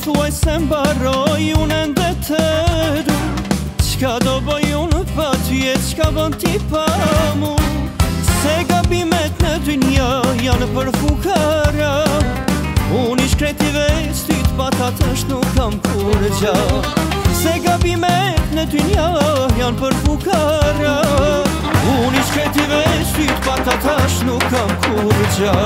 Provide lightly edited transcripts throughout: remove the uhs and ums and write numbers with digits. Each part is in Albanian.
thuaj se mbaroj unë ende të du. Qka do bëj unë pa tyje, qka bën ti pa mu? Se gabimet në dynja janë për fukara. Unë i shkreti vestit pa ta tash nuk kam kur gja. Se gabimet në dynja janë për fukara. Unë i shkreti vestit pa ta tash nuk kam kur gja.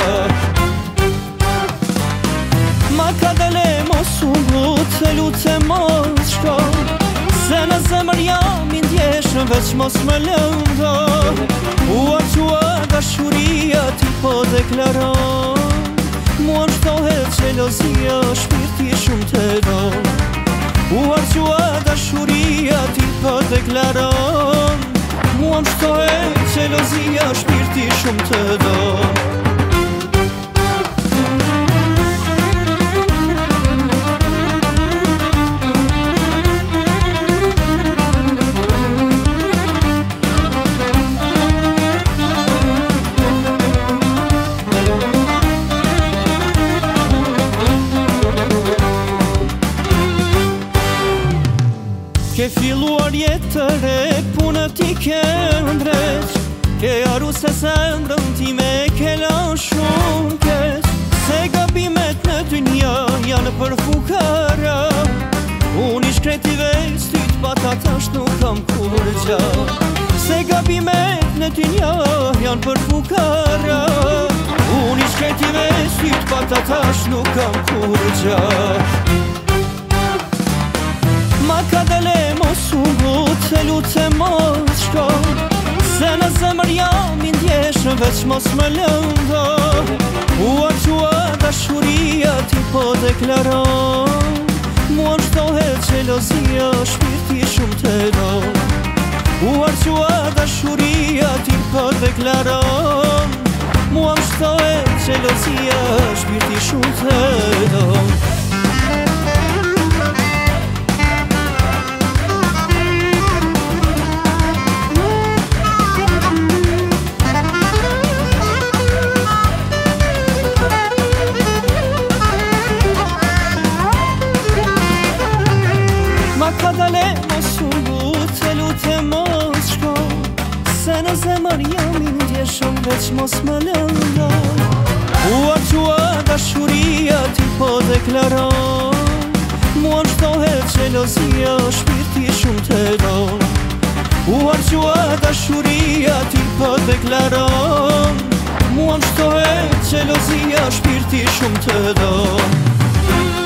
Ma ka dele mos unë të lutë mos shko. Se në zemër jam i ndjeshën veç mos më lëndo. Ua qua dashuria ti po deklaron. Mua në shtohet gjelozia shpirti shumë të do. Ua qua dashuria ti po deklaron. Mua në shtohet gjelozia shpirti shumë të do. Ke filluar jetë të re, punët ti ke ndreq. Ke arru se zemrën ti me ke lan shumë keq. Se gabimet në dynja janë për fukara. Unë i shkreti vestit pa ta tash nuk kam kur gja. Se gabimet në dynja janë për fukara. Unë i shkreti vestit pa ta tash nuk kam kur gja. Ma ka dele mos unë të lutë mos shko. Se në zemër jam i ndjeshën veç mos më lëndo. Ua qua dashuria ti po deklaron. Mua në shtohet gjelozia shpirti shumë të do. Ua qua dashuria ti po deklaron. Mua në shtohet gjelozia shpirti shumë të do. Ka dale mos unë të lutë mos shko. Se në zemër jam i ndjeshëm veç mos më lëndo. Ua qua dashuria ti po deklaron. Mua në shtohet gjelozia shpirti shumë të do. Ua qua dashuria ti po deklaron. Mua në shtohet gjelozia shpirti shumë të do.